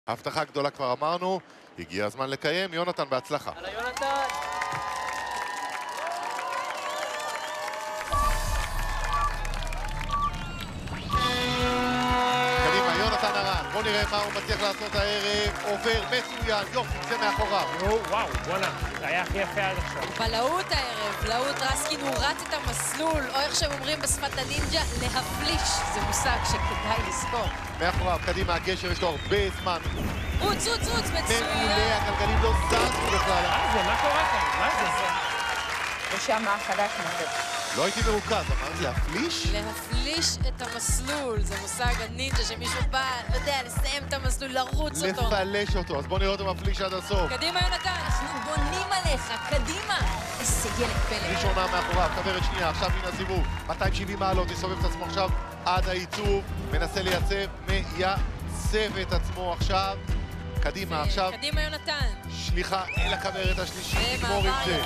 הבטחה גדולה כבר אמרנו, הגיע הזמן לקיים. יונתן, בהצלחה. הלאה יונתן! קדימה, יונתן הרן, בוא נראה מה הוא מצליח לעשות הערב. עובר מצוין, יופי, זה מאחוריו. וואו, בואנה, זה היה הכי יפה עד עכשיו. בלהות הערב, להות רסקין הוא רץ את המסלול, או איך שהם אומרים בשפת הנינג'ה, להפליש. זה מושג שכדאי לזכור. מאחוריו, קדימה, הגשר יש לו הרבה זמן. רוץ, מצוין. מעולה, הגלגלים לא זזו בכלל. מה קורה כאן? מה זה? ושם החדש נותן. לא הייתי מרוכז, אמרת להפליש? להפליש את המסלול, זה מושג הנינג'ה שמישהו בא, לא יודע, לסיים את המסלול, לרוץ אותו. לפלש אותו, אז בוא נראה אותו מפליש עד הסוף. קדימה יונתן, אנחנו בונים עליך, קדימה. איזה ילד פלא. ראשונה מאחוריו, כוורת שנייה, עכשיו הנה הסיבוב. 270 מעלות, יסובב את עצמו עכשיו עד העיצוב, מנסה מייצב את עצמו עכשיו. קדימה, עכשיו. קדימה יונתן. שליחה אל הכוורת השלישית, נגמור עם זה.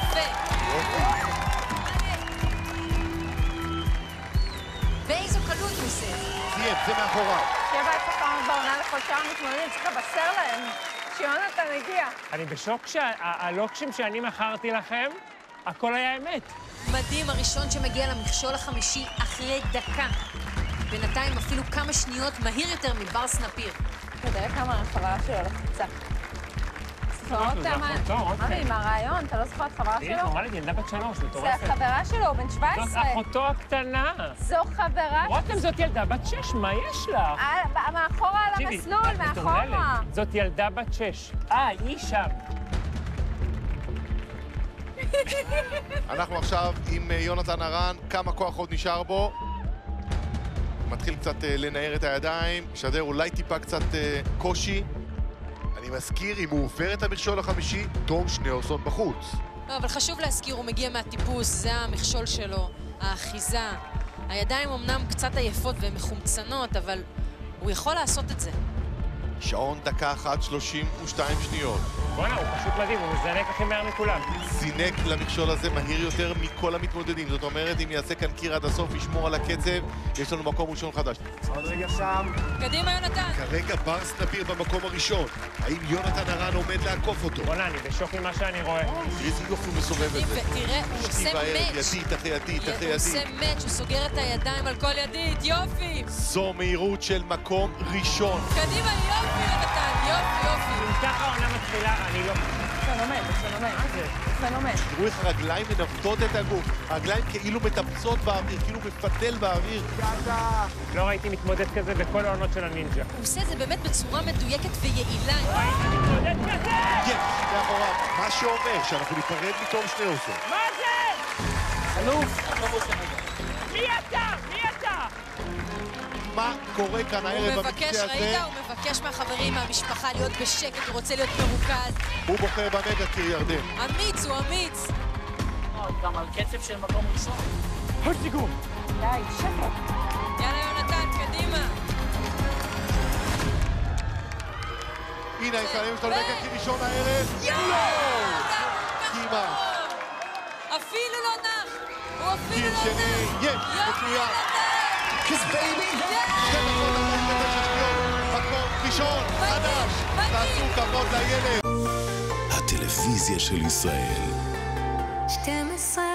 באיזו קלות הוא עושה. סיים, זה מאחוריו. 7 בעונה לכל שאר המתמודדים, צריך לבשר להם שיונתן הגיע. אני בשוק שהלוקשים שאני מכרתי לכם, הכל היה אמת. מדהים, הראשון שמגיע למכשול החמישי אחרי דקה. בינתיים אפילו כמה שניות מהיר יותר מבר סנפיר. תראה כמה החברה שלו לחוצה. זכור אותה, מה עם הרעיון? אתה לא זוכר את חברה שלו? היא נורמלית, ילדה בת 3, מטורפת. זה החברה שלו, הוא בן 17. זאת אחותו הקטנה. זו חברה... רותם, זאת ילדה בת 6, מה יש לך? מאחורה על המסלול, מאחורה. זאת ילדה בת 6. היא שם. אנחנו עכשיו עם יונתן הרן, כמה כוח עוד נשאר בו. מתחיל קצת לנער את הידיים, משדר אולי טיפה קצת קושי. אני מזכיר, אם הוא עובר את המכשול החמישי, תום שניאורסון בחוץ. לא, אבל חשוב להזכיר, הוא מגיע מהטיפוס, זה המכשול שלו, האחיזה. הידיים אמנם קצת עייפות והן מחומצנות, אבל הוא יכול לעשות את זה. שעון דקה 1:32 שניות. בוא'נה, הוא פשוט מדהים, הוא מזנק הכי מהר מכולם. זינק למכשול הזה מהיר יותר מכל המתמודדים. זאת אומרת, אם יעשה כאן קיר עד הסוף, ישמור על הקצב, יש לנו מקום ראשון חדש. עוד רגע שם. קדימה יונתן. כרגע בר סנפיר במקום הראשון. האם יונתן הרן עומד לעקוף אותו? בוא'נה, אני בשוק ממה שאני רואה. תראה איזה יופי הוא מסובב את זה. ותראה, הוא עושה מאץ'. ידית אחרי ידית אחרי ידית. הוא עושה מאץ', הוא סוגר את הידיים על כל ידית, יופי! זו מהירות של מקום ראשון. קדימה, יופי יונתן, יופי. אם ככה העונה מתחילה, אני לא... פנומן. תראו איך הרגליים מנווטות את הגוף. הרגליים כאילו מטפסות באוויר, כאילו מפתל באוויר. לא ראיתי מתמודד כזה בכל העונות של הנינג'ה. הוא עושה את זה באמת בצורה מדויקת ויעילה. מתמודד כזה! יש, מאחוריו. מה שאומר שאנחנו ניפרד מתום שניאורסון. מה זה? אלוף! מי אתה? מה קורה כאן הערב במקצה הזה? ראית? הוא מבקש מהחברים, מהמשפחה להיות בשקט, הוא רוצה להיות מרוכז. הוא בוחר במגה קיר ירדן. אמיץ, הוא אמיץ. גם על קצב של מקום ראשון. הושיגו! די, שקט. יאללה יונתן, קדימה. הנה הישראלים שלו מגה קיר ראשון הערב. כמעט. אפילו לא נח. הוא אפילו קיר לא שני. נח. יש, מצוין. מקום ראשון, חדש. תעשו כבוד לילד. הטלוויזיה של ישראל. 12